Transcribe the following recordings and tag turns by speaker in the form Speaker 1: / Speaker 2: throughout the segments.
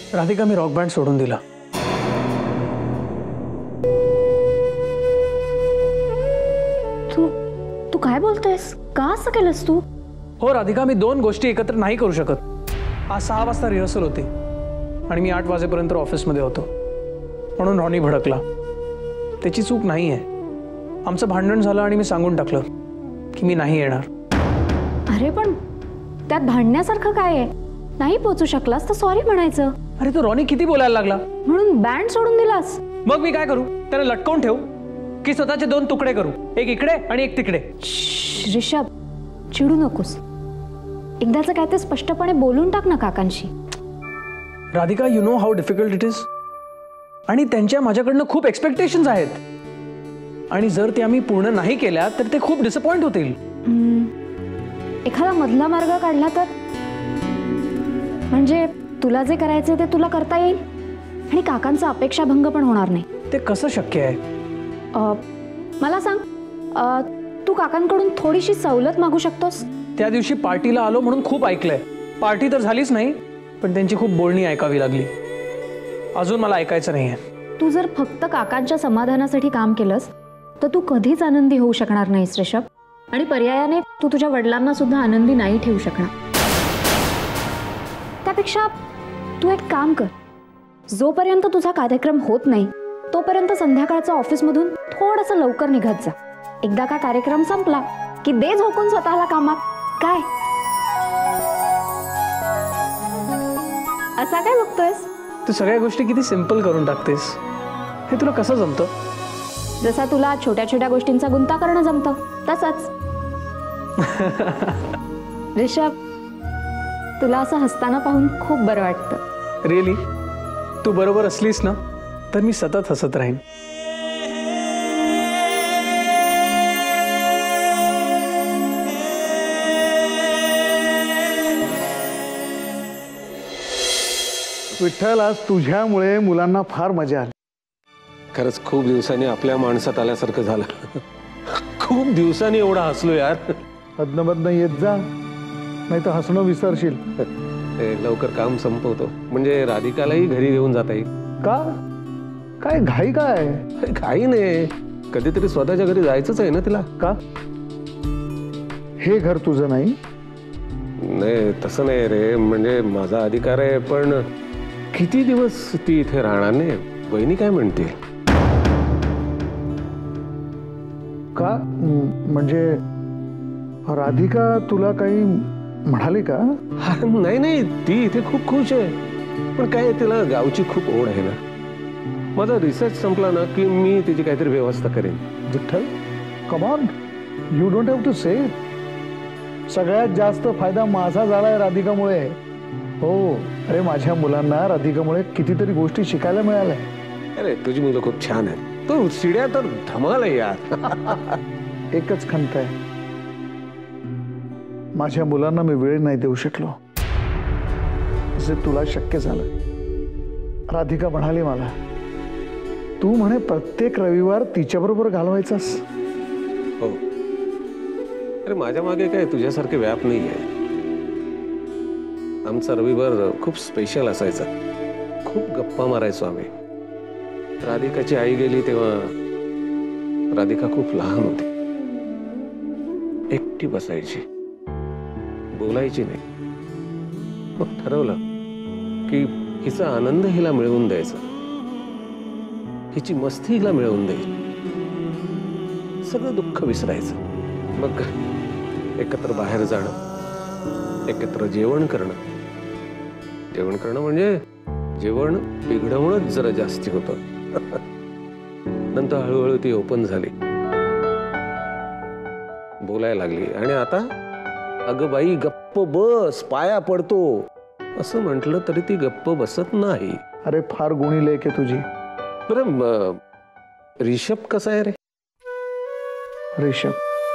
Speaker 1: राधिका, मी rock band सोडून दिला.
Speaker 2: तू काय बोलतोयस? का असं केलंस तू?
Speaker 1: हो राधिका, मी दोन गोष्टी एकत्र नाही करू शकत. आज 6 वाजता रिहर्सल होती आणि मी 8 वाजेपर्यंत ऑफिसमध्ये होतो, म्हणून रॉनी भडकला. त्याची चूक नाही आहे. आमचं भांडण झालं आणि मी सांगून टाकलं की मी नाही येणार.
Speaker 2: अरे पण त्यात भांडण्यासारखं काय आहे? नाही पोचू शकलास तर सॉरी म्हणायचं.
Speaker 1: अरे तो रॉनी किती बोलायला लागला.
Speaker 2: म्हणून बँड सोडून दिलास?
Speaker 1: मग मी काय करू? त्याला लटकवून ठेवू की स्वतःचे 2 तुकडे करू, एक इकडे आणि एक तिकडे?
Speaker 2: ऋषभ, चिडू नकोस. एकदाचं काय ते स्पष्टपणे बोलून टाक ना काकांशी.
Speaker 1: Radhika, you know how difficult it is. आणि त्यांच्या माझ्याकडनं खूप एक्सपेक्टेशन्स आहेत, आणि जर ते आम्ही पूर्ण नाही केल्या तर ते खूप डिसअपॉइंट होतील.
Speaker 2: एखादा मधला मार्ग काढला तर, म्हणजे तुला जे करायचं ते तुला करता येईल आणि काकांचा अपेक्षाभंग पण होणार नाही.
Speaker 1: ते कसं शक्य आहे?
Speaker 2: मला सांग, तू काकांकडून थोडीशी सवलत मागू शकतोस?
Speaker 1: त्या दिवशी पार्टीला आलो म्हणून खूप ऐकलंय. पार्टी तर झालीच नाही, पण त्यांची खूप बोलणी ऐकावी लागली. अजून मला ऐकायचं नाहीये.
Speaker 2: तू जर फक्त काकांच्या समाधानासाठी काम केलंस तर तू कधीच आनंदी होऊ शकणार नाहीस ऋषभ, आणि पर्यायाने तू तुझ्या वडिलांना सुद्धा आनंदी नाही ठेवू शकणार. त्यापेक्षा तू एक काम कर, जोपर्यंत तुझा कार्यक्रम होत नाही तोपर्यंत संध्याकाळचं ऑफिसमधून थोडंसं लवकर निघत जा. एकदा का कार्यक्रम संपला की दे झोकून स्वतःला कामात. काय असा काय बघतोयस?
Speaker 1: तू सगळ्या गोष्टी किती सिंपल करून टाकतेस. हे तुला कसं जमतं?
Speaker 2: जसा तुला छोट्या छोट्या गोष्टींचा गुंता करणं जमतं तसंच. ऋषभ, तुला असं हसताना पाहून खूप बरं वाटतं.
Speaker 1: रिअली? तू बरोबर असलीस ना तर मी सतत हसत राहीन.
Speaker 3: विठ्ठल, आज तुझ्यामुळे मुलांना फार मजा आली.
Speaker 4: खरंच खूप दिवसांनी आपल्या माणसात आल्यासारखं झालं. खूप दिवसांनी एवढा हसलो यार.
Speaker 3: अदनबदन येत जा, नाही तर हसणं विसरशील.
Speaker 4: लवकर काम संपवतो, म्हणजे राधिकालाही घरी घेऊन जाता येईल.
Speaker 3: का? काय घाई काय?
Speaker 4: काही नाही, कधीतरी स्वतःच्या घरी जायचंच आहे ना तिला.
Speaker 3: का? हे घर तुझं नाही?
Speaker 4: नाही तसं नाही रे, म्हणजे माझा अधिकार आहे, पण किती दिवस ती इथे राहणार नाही. वहिनी काय म्हणते?
Speaker 3: का म्हणजे राधिका तुला काही म्हणाली का?
Speaker 4: नाही नाही, ती इथे खूप खुश आहे, पण काय तिला गावची खूप ओढ आहे ना. माझा रिसर्च संपला ना की मी तिची काहीतरी व्यवस्था करेन.
Speaker 3: Vitthal, come on, you don't have to say. सगळ्यात जास्त फायदा माझा झालाय राधिकामुळे. हो, अरे माझ्या मुलांना राधिकामुळे कितीतरी गोष्टी शिकायला मिळाल्या.
Speaker 4: अरे तुझी मुलं खूप छान आहेत. तो शिड्या तर धमाल आहे यार.
Speaker 3: एकच खंत आहे, माझ्या मुलांना मी वेळ नाही देऊ शकलो जे तुला शक्य झालं. राधिका म्हणाली मला, तू म्हणे प्रत्येक रविवार तिच्याबरोबर घालवायचास.
Speaker 4: हो, अरे माझ्या मागे काय तुझ्यासारखे व्याप नाही आहे. आमचा रविवार खूप स्पेशल असायचा. खूप गप्पा मारायचो आम्ही. राधिकाची आई गेली तेव्हा राधिका खूप लहान होती. एकटी बसायची, बोलायची नाही. मग ठरवलं की हिचा आनंद हिला मिळवून द्यायचा, हिची मस्ती हिला मिळवून द्यायची, सगळं दुःख विसरायचं. मग एकत्र बाहेर जाणं, एकत्र जेवण करणं. जेवण करणं म्हणजे जेवण बिघडवणंच जरा जास्ती होतं. नंतर हळूहळू ती ओपन झाली, बोलायला लागली. आणि आता अगं बाई गप्प बस, पाया पडतो असं म्हटलं तरी ती गप्प बसत नाही.
Speaker 3: अरे फार गुणी लेक आहे तुझी.
Speaker 4: बरं, ऋषभ कसा आहे रे?
Speaker 3: ऋषभ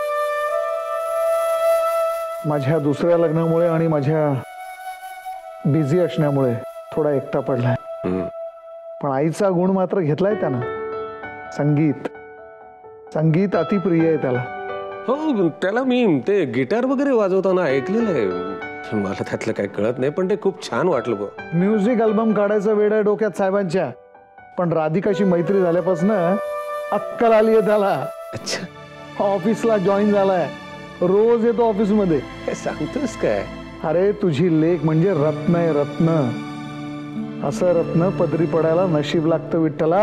Speaker 3: माझ्या दुसऱ्या लग्नामुळे आणि माझ्या बिझी असण्यामुळे थोडा एकटा पडलाय. पण आईचा गुण मात्र घेतलाय त्यानं. संगीत संगीत अतिप्रिय आहे त्याला.
Speaker 4: हो, त्याला मी ते गिटार वगैरे वाजवताना ऐकलेलं आहे. मला त्यातलं काही कळत नाही, पण ते खूप छान वाटलं बुवा.
Speaker 3: म्युझिक अल्बम काढायचं वेळ आहे डोक्यात साहेबांच्या, पण राधिकाशी मैत्री झाल्यापासून अक्कल आली आहे त्याला.
Speaker 4: अच्छा,
Speaker 3: ऑफिसला जॉईन झालाय, रोज येतो ऑफिसमध्ये.
Speaker 4: काय सांगतोस काय?
Speaker 3: अरे तुझी लेख म्हणजे रत्न आहे, रत्न. असं रत्न पदरी पडायला नशीब लागतं विठ्ठला.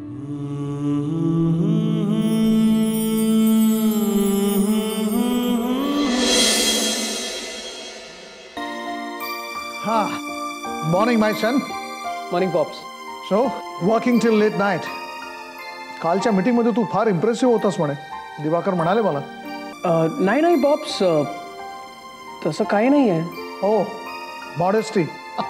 Speaker 3: हा, morning my son.
Speaker 1: Morning pops.
Speaker 3: So working till late night. कालच्या मीटिंगमध्ये तू फार इम्प्रेसिव्ह होतास म्हणे, दिवाकर म्हणाले मला.
Speaker 1: नाही नाही पॉप्स, तसं काही नाही आहे.
Speaker 3: हो, मॉडेस्टी.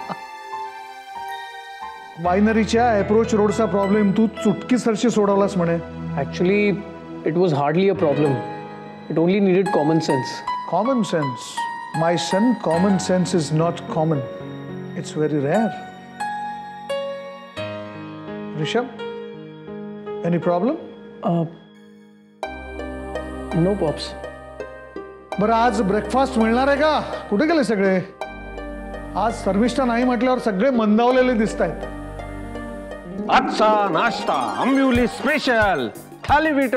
Speaker 3: वायनरीच्या अप्रोच रोडचा प्रॉब्लेम तू चुटकीसरशी सोडवलास म्हणे.
Speaker 1: Actually it was hardly a problem. It only needed common sense.
Speaker 3: Common sense. My son, common sense is not common. It's very rare. Rishabh, any problem?
Speaker 1: No pops.
Speaker 3: बरं, आज breakfast मिळणार आहे का? कुठे गेले सगळे? आज शर्मिष्ठा नाही म्हटल्यावर सगळे मंदावलेले दिसत आहेत.
Speaker 4: आजचा नाश्ता आंबिवली स्पेशल थालीपीठ.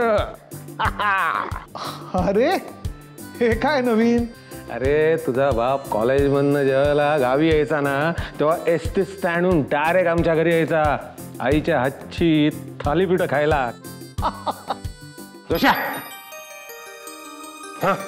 Speaker 3: अरे हे काय नवीन?
Speaker 4: अरे तुझा बाप कॉलेजमधनं जेव्हा गावी यायचा ना, तेव्हा एसटी स्टँडहून डायरेक्ट आमच्या घरी यायचा आईच्या हातची थालीपीठ खायला. जोशा, हा.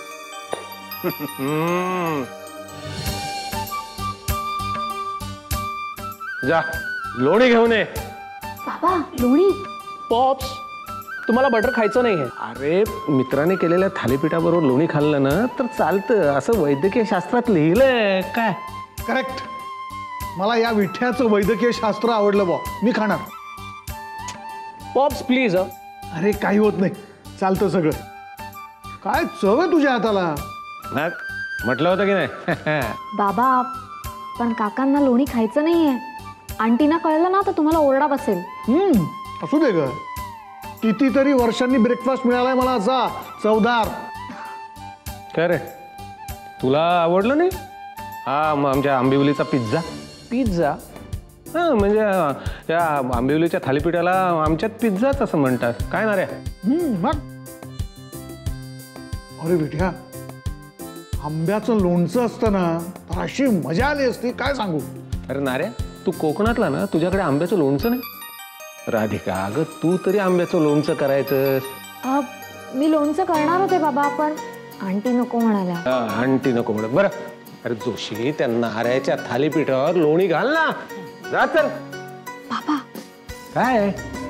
Speaker 4: जा लोणी घेऊन ये.
Speaker 2: बाबा लोणी.
Speaker 1: पॉप्स, तुम्हाला बटर खायचं नाही आहे.
Speaker 4: अरे मित्राने केलेल्या थालीपीठाबरोबर लोणी खाल्लं ना तर चालतं, असं वैद्यकीय शास्त्रात लिहिलंय. काय
Speaker 3: करेक्ट. मला या विठ्याचं वैद्यकीय शास्त्र आवडलं बा, मी खाणार.
Speaker 1: Pops please.
Speaker 3: अरे काही होत नाही, चालतं सगळं. काय चव आहे तुझ्या हाताला.
Speaker 4: म्हटलं होतं की नाही.
Speaker 2: बाबा पण काकांना लोणी खायचं नाहीये. आंटीना कळलं ना तर तुम्हाला ओरडा बसेल.
Speaker 3: असू दे ग, कितीतरी वर्षांनी ब्रेकफास्ट मिळालाय मला असा चवदार.
Speaker 4: काय रे, तुला आवडलं नाही? हा, मग आमच्या आंबिवलीचा पिझ्झा.
Speaker 1: पिझ्झा?
Speaker 4: हा, म्हणजे त्या आंबिवलीच्या थालीपीठाला आमच्यात पिझ्झाच असं म्हणतात. काय ना रे?
Speaker 3: मग अरे विठ्या, आंब्याचं लोणचं असतं ना तर अशी मजा आली असती, काय सांगू.
Speaker 4: अरे नाऱ्या, तू कोकणातला ना, तुझ्याकडे आंब्याचं लोणचं नाही? राधिका, अगं तू तरी आंब्याचं लोणचं करायचंस.
Speaker 2: मी लोणचं करणार होते बाबा, पण आंटी नको म्हणाल्या.
Speaker 4: आंटी नको म्हणत. बरं, अरे जोशी, त्या नाऱ्याच्या थालीपीठावर लोणी घाल ना. जा चल.
Speaker 2: बाबा
Speaker 4: काय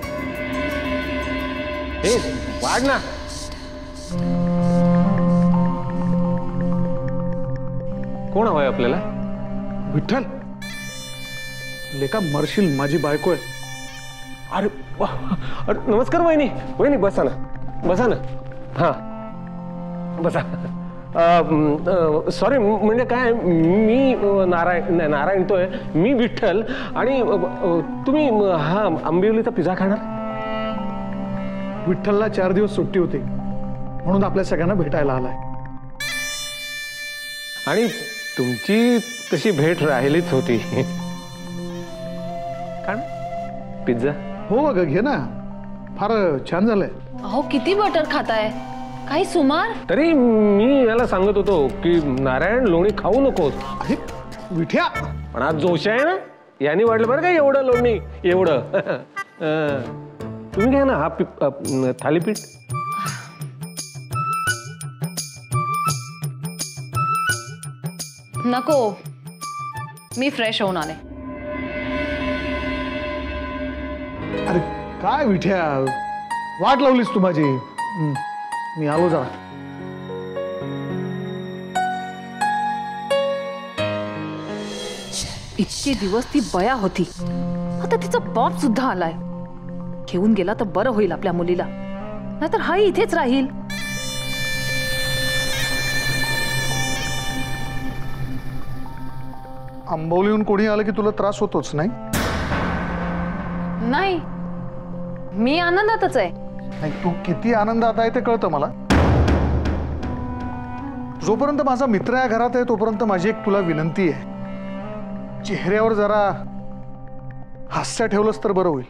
Speaker 4: हे, वाढ ना. कोण हवंय आपल्याला?
Speaker 3: विठ्ठल, लेका मरशील, माझी बायको आहे.
Speaker 4: अरे वा. अरे नमस्कार वहिनी. वहिनी बसा ना, बसा ना. हा बसा. सॉरी, म्हणजे काय, मी नारायण तोय, मी विठ्ठल. आणि तुम्ही हा आंबिवलीचा पिझ्झा खाणार?
Speaker 3: विठ्ठलला 4 दिवस सुट्टी होती म्हणून आपल्या सगळ्यांना भेटायला आलाय.
Speaker 4: आणि तुमची तशी भेट राहिलीच होती. काय पिझ्झा?
Speaker 3: हो ग, घे ना, फार छान झालंय.
Speaker 5: अहो किती बटर खाताय, काही सुमार.
Speaker 4: तरी मी याला सांगत होतो की नारायण लोणी खाऊ नकोस.
Speaker 3: अरे विठ्या,
Speaker 4: पण आज जोश आहे ना, यांनी वाढलं बरं का एवढं लोणी, एवढं. तुम्ही घ्या ना हा थालीपीठ.
Speaker 5: नको, मी फ्रेश होऊन आले.
Speaker 3: अरे काय विठ्या, वाट लावलीस तू माझी. मी आलो जरा.
Speaker 5: इतके दिवस ती बया होती, आता तिचा बाप सुद्धा आलाय. घेऊन गेला तर बरं होईल आपल्या मुलीला, नाहीतर हा इथेच राहील.
Speaker 3: आंबवलीहून कोणी आलं की तुला त्रास होतोच नाही?
Speaker 5: नाही, मी आनंदातच आहे.
Speaker 3: नाही, तू किती आनंदात आहे ते कळतं मला. जोपर्यंत माझा मित्र या घरात आहे तोपर्यंत माझी एक तुला विनंती आहे, चेहऱ्यावर जरा हास्य ठेवलंस तर बरं होईल.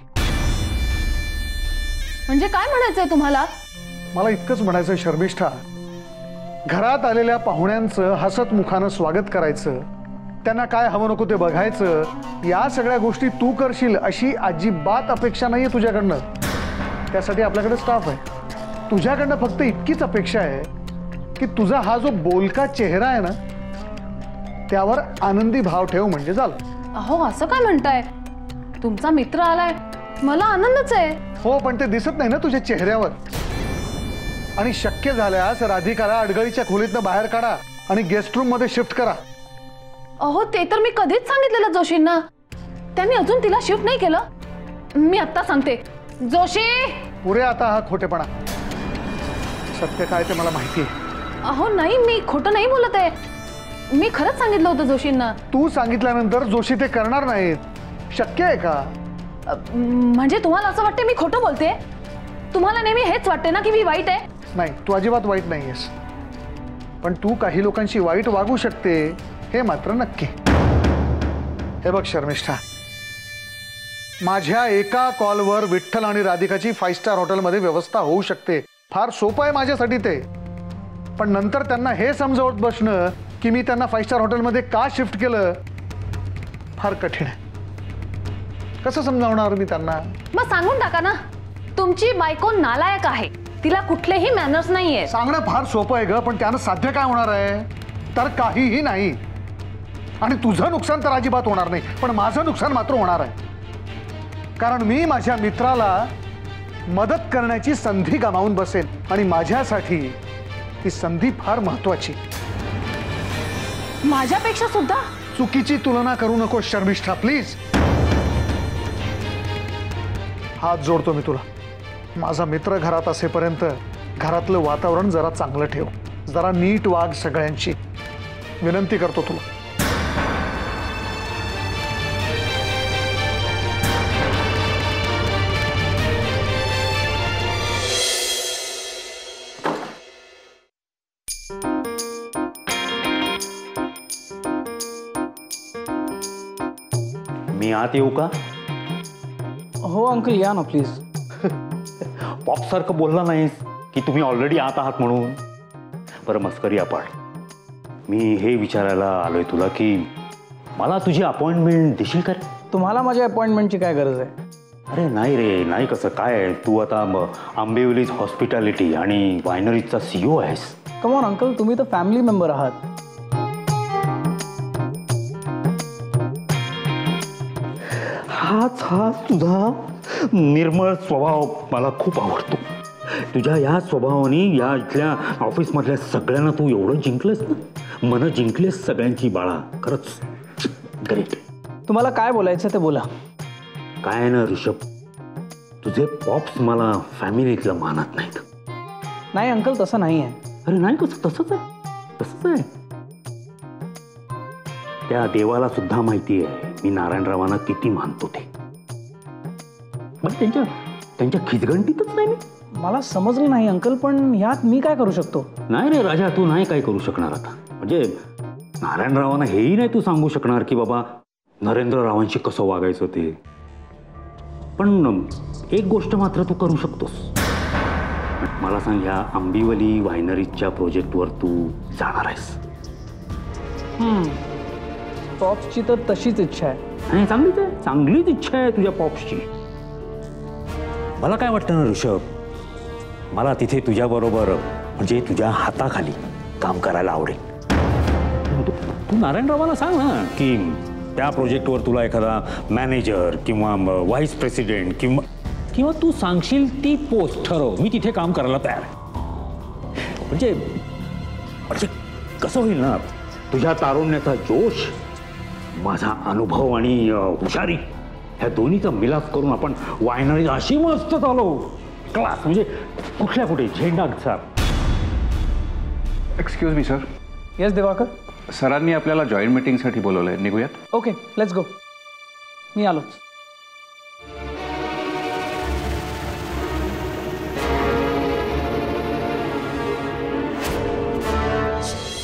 Speaker 5: म्हणजे काय म्हणायचंय तुम्हाला?
Speaker 3: मला इतकंच म्हणायचं शर्मिष्ठा, घरात आलेल्या पाहुण्यांचं हसत मुखानं स्वागत करायचं, त्यांना काय हवं नको ते बघायचं, या सगळ्या गोष्टी तू करशील अशी अजिबात अपेक्षा नाहीये तुझ्याकडनं. त्यासाठी आपल्याकडे स्टाफ आहे. तुझ्याकडनं फक्त इतकीच अपेक्षा आहे की तुझा हा जो बोलका चेहरा आहे ना त्यावर आनंदी भाव ठेव म्हणजे झालं.
Speaker 5: अहो असं काय म्हणताय? तुमचा मित्र आलाय, मला आनंदच आहे.
Speaker 3: हो, पण ते दिसत नाही ना तुझ्या चेहऱ्यावर. आणि शक्य झाल्यास राधिकाला अडगळीच्या खोलीतनं बाहेर काढा आणि गेस्ट रूम मध्ये शिफ्ट करा.
Speaker 5: अहो ते तर मी कधीच सांगितलेलं जोशींना. त्यांनी अजून तिला शिफ्ट नाही केलं. मी आत्ता सांगते. जोशी,
Speaker 3: पुरे आता हा खोटेपणा. सत्य काय ते मला माहिती आहे.
Speaker 5: अहो नाही, मी खोटं नाही बोलत आहे. मी खरंच सांगितलं होतं जोशींना.
Speaker 3: तू सांगितल्यानंतर जोशी ते करणार नाहीत. शक्य आहे का?
Speaker 5: म्हणजे तुम्हाला असं वाटते मी खोटं बोलते? तुम्हाला नेहमी हेच वाटते ना की मी वाईट आहे?
Speaker 3: नाही, तू अजिबात वाईट नाहीयेस. पण तू काही लोकांशी वाईट वागू शकते हे मात्र नक्की. हे बघ शर्मिष्ठा, माझ्या एका कॉलवर विठ्ठल आणि राधिकाची 5 स्टार हॉटेलमध्ये व्यवस्था होऊ शकते. फार सोपं आहे माझ्यासाठी ते. पण नंतर त्यांना हे समजावत बसणं की मी त्यांना 5 स्टार हॉटेलमध्ये का शिफ्ट केलं फार कठीण आहे. कसं समजावणार मी त्यांना?
Speaker 5: मग सांगून टाका ना, तुमची बायको नालायक आहे, तिला कुठलेही मॅनर्स नाहीये.
Speaker 3: सांगणं फार सोपं आहे ग, पण त्यानं साध्य काय होणार आहे? तर काहीही नाही. आणि तुझं नुकसान तर अजिबात होणार नाही, पण माझं नुकसान मात्र होणार आहे. कारण मी माझ्या मित्राला मदत करण्याची संधी गमावून बसेन आणि माझ्यासाठी ही संधी फार महत्वाची.
Speaker 5: माझ्यापेक्षा सुद्धा?
Speaker 3: चुकीची तुलना करू नको शर्मिष्ठा, प्लीज. हात जोडतो मी तुला. माझा मित्र घरात असेपर्यंत घरातलं वातावरण जरा चांगलं ठेव. जरा नीट वाग सगळ्यांची, विनंती करतो तुला.
Speaker 6: मी आत येऊ का?
Speaker 1: हो अंकल, या ना प्लीज.
Speaker 6: पॉप सारखं बोलला नाहीस की तुम्ही ऑलरेडी आत आहात म्हणून. बरं मस्करी आपण. मी हे विचारायला आलोय तुला की मला तुझी अपॉइंटमेंट देशील का?
Speaker 1: तुम्हाला माझ्या अपॉइंटमेंटची काय गरज आहे?
Speaker 6: अरे नाही रे, नाही. कसं काय, तू आता आंबिवलीज हॉस्पिटॅलिटी आणि वायनरीजचा CEO आहेस.
Speaker 1: कम ऑन अंकल, तुम्ही तर फॅमिली मेंबर आहात.
Speaker 6: हाच तुझा निर्मळ स्वभाव मला खूप आवडतो. तुझ्या या स्वभावाने या इथल्या ऑफिसमधल्या सगळ्यांना तू एवढं जिंकलंस ना, मन जिंकलेस सगळ्यांची बाळा. खरंच ग्रेट.
Speaker 1: तुम्हाला काय बोलायचं ते बोला.
Speaker 6: काय ना ऋषभ, तुझे पॉप्स मला फॅमिलीतलं मानत नाहीत.
Speaker 1: नाही अंकल, तसं नाही आहे.
Speaker 6: अरे नाही, कसं? तसंच आहे. त्या देवाला सुद्धा माहिती आहे मी नारायणरावांना किती मानतो ते. पण त्यांच्या खिचगंटीतच नाही मी.
Speaker 1: मला समजलं नाही अंकल, पण ह्यात मी काय करू शकतो?
Speaker 6: नाही रे राजा, तू नाही काय करू शकणार आता. म्हणजे नारायणरावांना हेही नाही तू सांगू शकणार की बाबा नरेंद्ररावांशी कसं वागायचं ते. पण एक गोष्ट मात्र तू करू शकतोस. मला सांग, ह्या आंबिवली वायनरीजच्या प्रोजेक्टवर तू जाणार आहेस?
Speaker 1: पॉप्सची तर तशीच इच्छा आहे.
Speaker 6: नाही, चांगलीच इच्छा आहे तुझ्या पॉप्सची. मला काय वाटतं ना ऋषभ, मला तिथे तुझ्याबरोबर म्हणजे तुझ्या हाताखाली काम करायला आवडेल. तू नारायणरावांना सांग ना की त्या प्रोजेक्टवर तुला एखादा मॅनेजर किंवा व्हाईस प्रेसिडेंट किंवा तू सांगशील ती पोस्ट ठरव, मी तिथे काम करायला तयार आहे. म्हणजे कसं होईल ना, तुझ्या तारुण्याचा जोश, माझा अनुभव आणि हुशारी ह्या दोन्हीचा मिलाप करून आपण वायनरी अशी मस्त चालवू. क्लास म्हणजे कुठल्या कुठे झेंडा sir.
Speaker 7: Excuse me sir.
Speaker 1: Yes Divakar.
Speaker 7: सरांनी आपल्याला जॉईंट मीटिंगसाठी बोलवलंय, निघूयात?
Speaker 1: Okay, let's go. मी आलोच.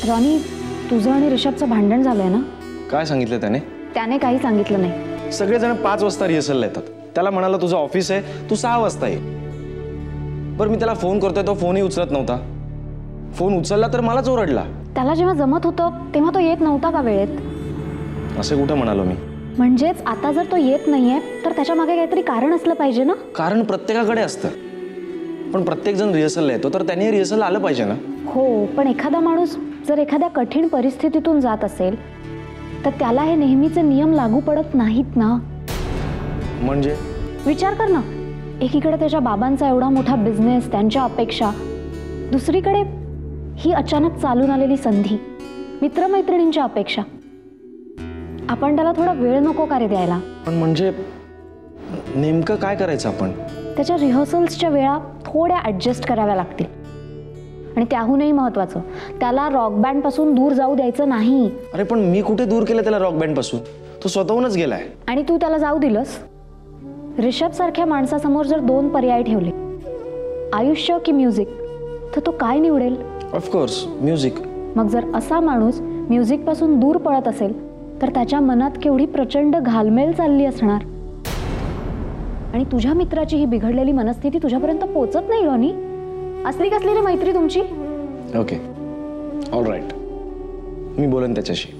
Speaker 2: रॉनी, तुझं आणि ऋषभचं भांडण झालंय ना?
Speaker 8: काय सांगितलं
Speaker 2: त्याने काही सांगितलं नाही.
Speaker 8: सगळेजण 5 वाजता रिहर्सलला येतात. त्याला म्हणाला तुझं ऑफिस आहे, तू 6 वाजता ये. बरं मी त्याला फोन करतोय, तो फोनही उचलत नव्हता. फोन उचलला तर मलाच ओरडला.
Speaker 2: त्याला जेव्हा जमत होतं तेव्हा तो येत नव्हता का वेळेत?
Speaker 8: असे कुठं म्हणालो मी?
Speaker 2: म्हणजेच आता जर तो येत नाहीये तर त्याच्या मागे काहीतरी कारण असलं पाहिजे ना?
Speaker 8: कारण प्रत्येकाकडे असतं, पण प्रत्येक जण रिहर्सलला येतो तर त्याने रिहर्सल आलं पाहिजे ना.
Speaker 2: हो, पण एखादा माणूस जर एखाद्या कठीण परिस्थितीतून जात असेल तर त्याला हे नेहमीचे नियम लागू पडत नाहीत ना.
Speaker 8: म्हणजे
Speaker 2: विचार कर ना, एकीकडे त्याच्या बाबांचा एवढा मोठा बिझनेस, त्यांच्या अपेक्षा, दुसरीकडे ही अचानक चालून आलेली संधी, मित्रमैत्रिणींच्या अपेक्षा. आपण त्याला थोडा वेळ नको का रे द्यायला?
Speaker 8: पण म्हणजे नेमकं काय करायचं आपण?
Speaker 2: त्याच्या रिहर्सल्सच्या वेळा थोड्या ॲडजस्ट कराव्या लागतील. आणि त्याहूनही महत्वाचं, त्याला रॉक बँड पासून दूर जाऊ द्यायचं नाही.
Speaker 8: अरे पण मी कुठे दूर केलं त्याला रॉक बँड पासून? तो स्वतःहूनच गेलाय.
Speaker 2: आणि तू त्याला जाऊ दिलंस? ऋषभ सारख्या माणसासमोर जर 2 पर्याय ठेवले, आयुष्य की म्युझिक, तर तो काय निवडेल?
Speaker 8: Of course music.
Speaker 2: मग जर असा माणूस म्युझिक पासून दूर पळत असेल तर त्याच्या मनात केवढी प्रचंड घालमेल चालली असणार. आणि तुझ्या मित्राची ही बिघडलेली मनस्थिती तुझ्यापर्यंत पोचत नाही रॉनी. असली कसली रे मैत्री तुमची?
Speaker 8: ओके, ऑल राईट, मी बोलेन त्याच्याशी.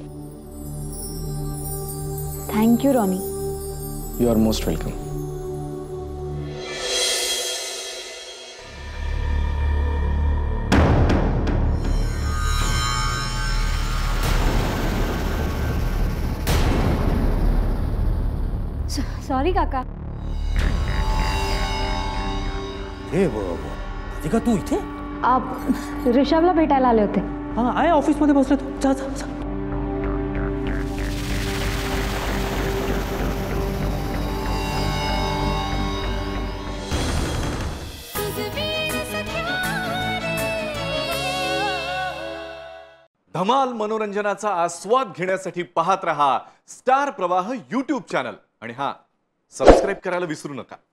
Speaker 2: Thank you Ronnie.
Speaker 8: You are most welcome.
Speaker 2: Sorry काका.
Speaker 6: हे राधिका, तू इथे?
Speaker 2: ऋषभला भेटायला आले होते.
Speaker 6: हा, आहे ऑफिसमध्ये बसले तू. जा जा जा.
Speaker 9: धमाल मनोरंजनाचा आस्वाद घेण्यासाठी पाहत रहा स्टार प्रवाह YouTube चॅनल. आणि हां, सबस्क्राईब करायला विसरू नका.